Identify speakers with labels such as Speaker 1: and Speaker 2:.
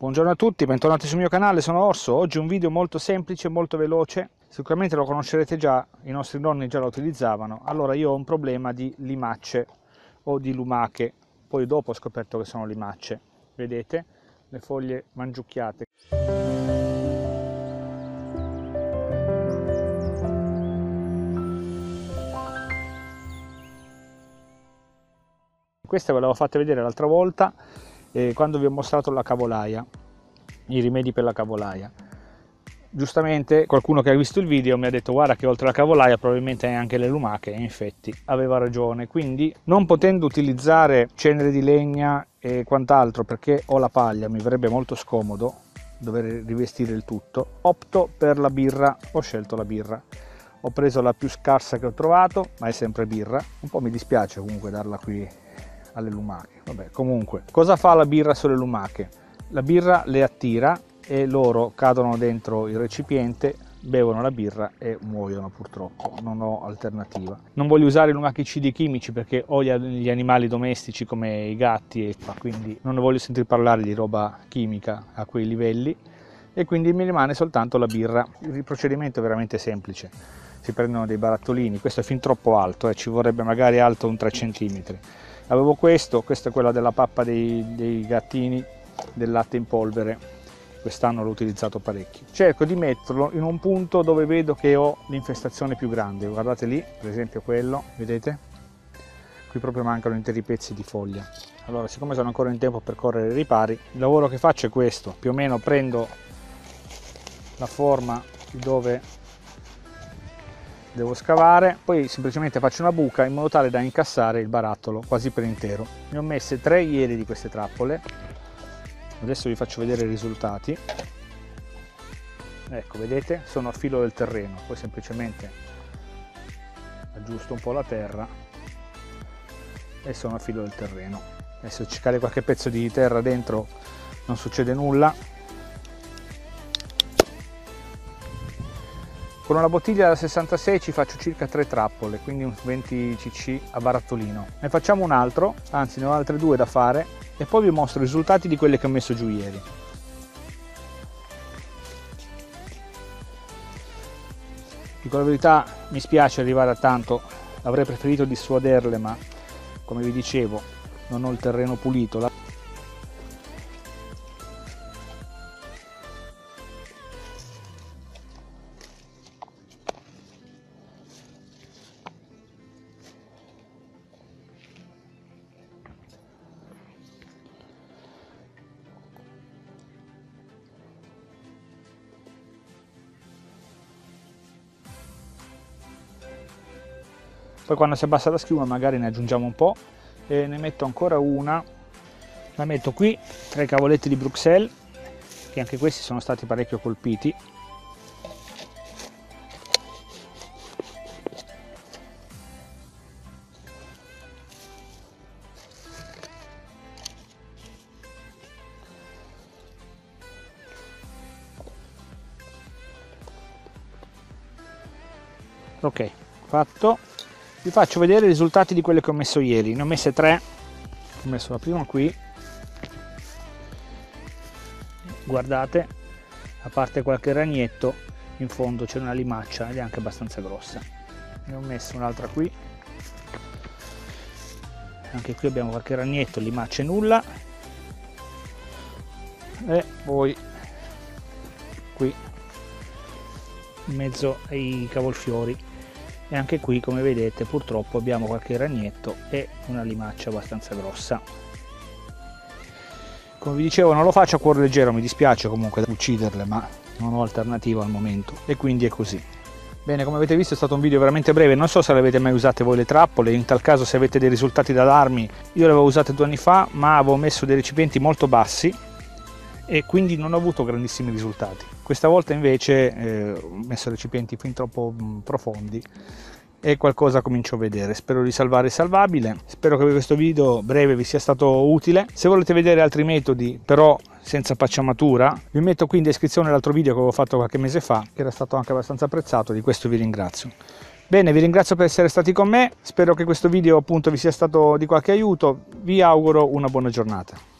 Speaker 1: Buongiorno a tutti, bentornati sul mio canale, sono Orso. Oggi un video molto semplice, molto veloce. Sicuramente lo conoscerete già, i nostri nonni già lo utilizzavano. Allora io ho un problema di limacce o di lumache, poi dopo ho scoperto che sono limacce. Vedete? Le foglie mangiucchiate. Queste ve l'avevo fatte vedere l'altra volta quando vi ho mostrato la cavolaia, i rimedi per la cavolaia. Giustamente qualcuno che ha visto il video mi ha detto guarda che oltre alla cavolaia probabilmente hai anche le lumache, e infatti aveva ragione. Quindi, non potendo utilizzare cenere di legna e quant'altro perché ho la paglia, mi verrebbe molto scomodo dover rivestire il tutto, opto per la birra. Ho scelto la birra, ho preso la più scarsa che ho trovato, ma è sempre birra. Un po' mi dispiace comunque darla qui alle lumache. Vabbè, comunque, cosa fa la birra sulle lumache? La birra le attira e loro cadono dentro il recipiente, bevono la birra e muoiono purtroppo. Non ho alternativa. Non voglio usare lumachicidi chimici perché ho gli animali domestici come i gatti e quindi non ne voglio sentire parlare di roba chimica a quei livelli, e quindi mi rimane soltanto la birra. Il procedimento è veramente semplice. Si prendono dei barattolini, questo è fin troppo alto, ci vorrebbe magari alto un 3 cm. Avevo questo è quello della pappa dei gattini, del latte in polvere. Quest'anno l'ho utilizzato parecchio. Cerco di metterlo in un punto dove vedo che ho l'infestazione più grande. Guardate lì, per esempio quello, vedete? Qui proprio mancano interi pezzi di foglia. Allora, siccome sono ancora in tempo per correre ai ripari, il lavoro che faccio è questo. Più o meno prendo la forma di dove devo scavare, poi semplicemente faccio una buca in modo tale da incassare il barattolo quasi per intero. Ne ho messe 3 ieri di queste trappole. Adesso vi faccio vedere i risultati. Ecco, vedete, sono a filo del terreno. Poi semplicemente aggiusto un po' la terra e sono a filo del terreno. Adesso ci cade qualche pezzo di terra dentro, non succede nulla. Con una bottiglia da 66 ci faccio circa 3 trappole, quindi un 20 cc a barattolino. Ne facciamo un altro, anzi ne ho altre 2 da fare, e poi vi mostro i risultati di quelle che ho messo giù ieri. Dico la verità, mi spiace arrivare a tanto, avrei preferito dissuaderle, ma come vi dicevo non ho il terreno pulito. Poi quando si abbassa la schiuma magari ne aggiungiamo un po' e ne metto ancora una. La metto qui tra i cavoletti di Bruxelles, che anche questi sono stati parecchio colpiti. Ok, fatto. Vi faccio vedere i risultati di quelle che ho messo ieri. Ne ho messe 3. Ho messo la prima qui. Guardate, a parte qualche ragnetto, in fondo c'è una limaccia ed è anche abbastanza grossa. Ne ho messo un'altra qui. Anche qui abbiamo qualche ragnetto, limacce nulla. E poi qui in mezzo ai cavolfiori. E anche qui, come vedete, purtroppo abbiamo qualche ragnetto e una limaccia abbastanza grossa. Come vi dicevo, non lo faccio a cuore leggero, mi dispiace comunque ucciderle, ma non ho alternativa al momento e quindi è così. Bene, come avete visto è stato un video veramente breve. Non so se le avete mai usate voi le trappole, in tal caso se avete dei risultati da darmi. Io le avevo usate 2 anni fa, ma avevo messo dei recipienti molto bassi e quindi non ho avuto grandissimi risultati. Questa volta invece ho messo recipienti fin troppo profondi e qualcosa comincio a vedere. Spero di salvare il salvabile. Spero che questo video breve vi sia stato utile. Se volete vedere altri metodi però senza pacciamatura, vi metto qui in descrizione l'altro video che avevo fatto qualche mese fa, che era stato anche abbastanza apprezzato. Di questo vi ringrazio. Bene, vi ringrazio per essere stati con me. Spero che questo video appunto vi sia stato di qualche aiuto. Vi auguro una buona giornata.